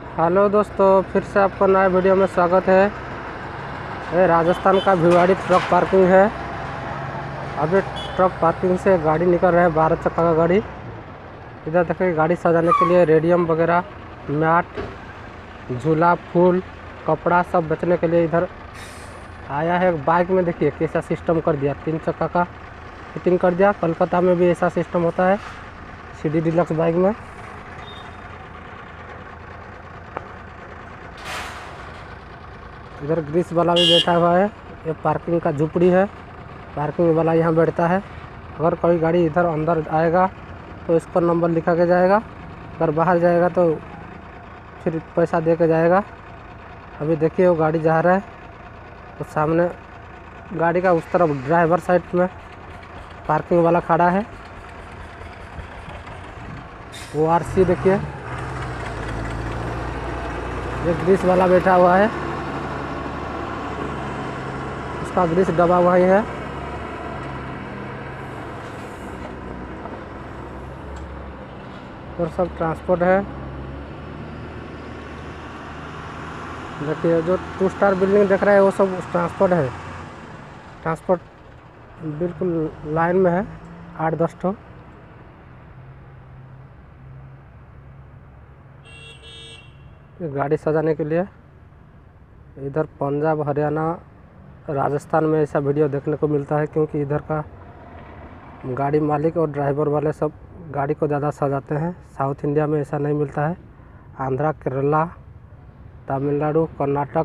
Hello दोस्तों, फिर से आपका नए वीडियो में स्वागत है। ये राजस्थान का भिवाड़ी ट्रक पार्किंग है। अभी ट्रक पार्किंग से गाड़ी निकल रहा है, 12 चक्का का गाड़ी। इधर देखिए गाड़ी सजाने के लिए रेडियम वगैरह, मैट, झूला, फूल, कपड़ा सब बेचने के लिए इधर आया है। बाइक में देखिए कैसा सिस्टम कर दिया, 3 चक्का का फिटिंग कर दिया। कोलकाता में भी ऐसा सिस्टम होता है CD डिलक्स बाइक में। इधर ग्रीस वाला भी बैठा हुआ है। ये पार्किंग का झुपड़ी है, पार्किंग वाला यहाँ बैठता है। अगर कोई गाड़ी इधर अंदर आएगा तो इसका नंबर लिखा के जाएगा, अगर बाहर जाएगा तो फिर पैसा दे के जाएगा। अभी देखिए वो गाड़ी जा रहा है, तो सामने गाड़ी का उस तरफ ड्राइवर साइड में पार्किंग वाला खड़ा है। वो RC देखिए, ये ग्रीस वाला बैठा हुआ है, उसका ग्रीस दबा हुआ ही है। और सब ट्रांसपोर्ट है। देखिए जो 2 स्टार बिल्डिंग देख रहा है वो सब ट्रांसपोर्ट है। ट्रांसपोर्ट बिल्कुल लाइन में है, 8-10 ठो। गाड़ी सजाने के लिए इधर पंजाब, हरियाणा, राजस्थान में ऐसा वीडियो देखने को मिलता है, क्योंकि इधर का गाड़ी मालिक और ड्राइवर वाले सब गाड़ी को ज़्यादा सजाते हैं। साउथ इंडिया में ऐसा नहीं मिलता है। आंध्रा, केरला, तमिलनाडु, कर्नाटक,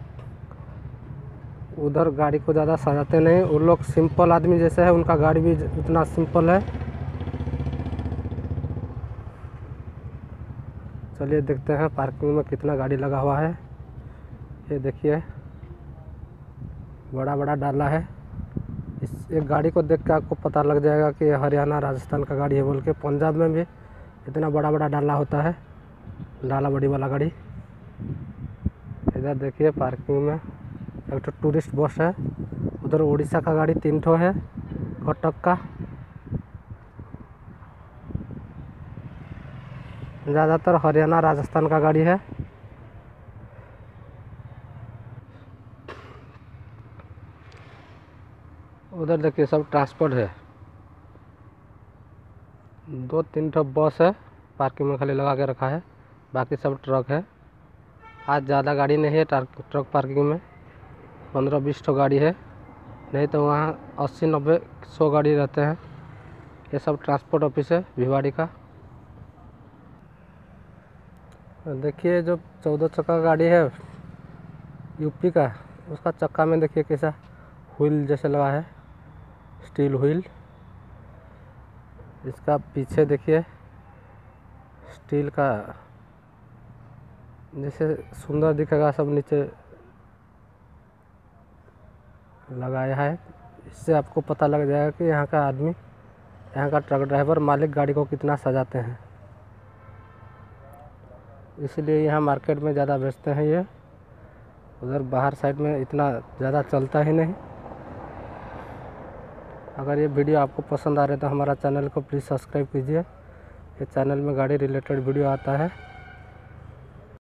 उधर गाड़ी को ज़्यादा सजाते नहीं। वो लोग सिंपल आदमी जैसे है, उनका गाड़ी भी उतना सिंपल है। चलिए देखते हैं पार्किंग में कितना गाड़ी लगा हुआ है। ये देखिए बड़ा बड़ा डाला है। इस एक गाड़ी को देख के आपको पता लग जाएगा कि हरियाणा, राजस्थान का गाड़ी है बोल के। पंजाब में भी इतना बड़ा बड़ा डाला होता है, डाला बड़ी वाला गाड़ी। इधर देखिए पार्किंग में एक तो टूरिस्ट बस है। उधर उड़ीसा का गाड़ी 3 ठो है, कटक का। ज़्यादातर हरियाणा, राजस्थान का गाड़ी है। उधर देखिए सब ट्रांसपोर्ट है। 2-3 ठो बस है, पार्किंग में खाली लगा के रखा है, बाकी सब ट्रक है। आज ज़्यादा गाड़ी नहीं है ट्रक पार्किंग में, 15-20 ठो गाड़ी है। नहीं तो वहाँ 80-90-100 गाड़ी रहते हैं। ये सब ट्रांसपोर्ट ऑफिस है भिवाड़ी का। देखिए जो 14 चक्का गाड़ी है यूपी का, उसका चक्का में देखिए कैसा व्हील जैसे लगा है, स्टील व्हील। इसका पीछे देखिए स्टील का जैसे सुंदर दिखेगा, सब नीचे लगाया है। इससे आपको पता लग जाएगा कि यहाँ का आदमी, यहाँ का ट्रक ड्राइवर मालिक गाड़ी को कितना सजाते हैं। इसलिए यहाँ मार्केट में ज़्यादा बेचते हैं ये। उधर बाहर साइड में इतना ज़्यादा चलता ही नहीं। अगर ये वीडियो आपको पसंद आ रहा है तो हमारा चैनल को प्लीज़ सब्सक्राइब कीजिए। ये चैनल में गाड़ी रिलेटेड वीडियो आता है।